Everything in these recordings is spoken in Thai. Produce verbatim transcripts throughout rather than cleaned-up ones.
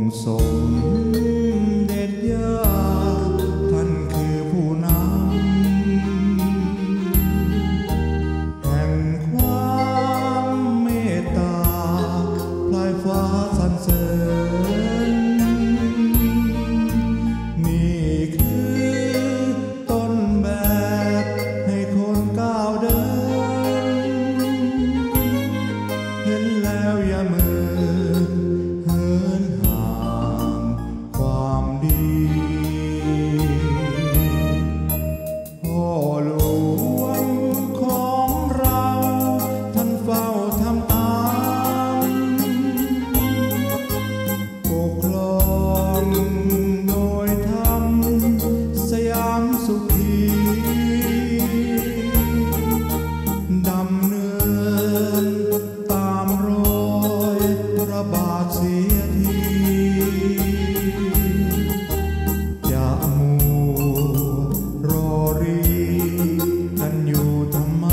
สมเด็จย่าท่านคือผู้นำแห่งความเมตตาพลายฟ้าสรรเสริญนี่คือต้นแบบให้คนก้าวเดินเห็นแล้วอย่ามือเหินห่างความดีพ่อหลวงของเราท่านเฝ้าทำตามปกครองโดยธรรมสยามสุขีดำเนินตามรอยพระบาทเสียทีอย่ามัวรอรีกันอยู่ทำไม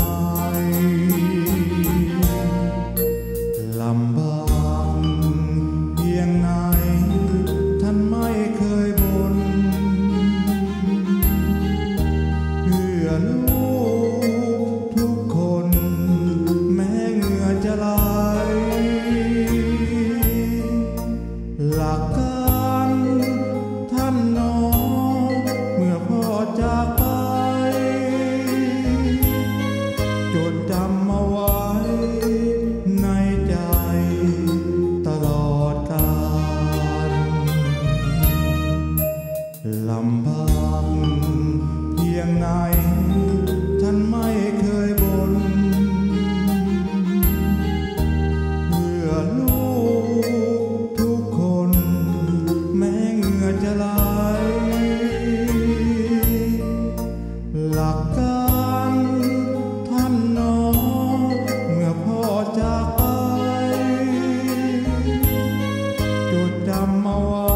ลำบากเพียงไหนท่านไม่เคยบ่นเพื่อลูกทุกคนแม้เหงื่อจะไหลหลักการท่านน้องเมื่อพ่อจากไปจดจำเอาไว้ในใจตลอดกาลลำบากเพียงไหนท่านไม่เคยบ่นเพื่อลูกทุกคนแม้เหงื่อจะไหลหลักการท่านน้องเมื่อพ่อจากไปจดจำเอาไว้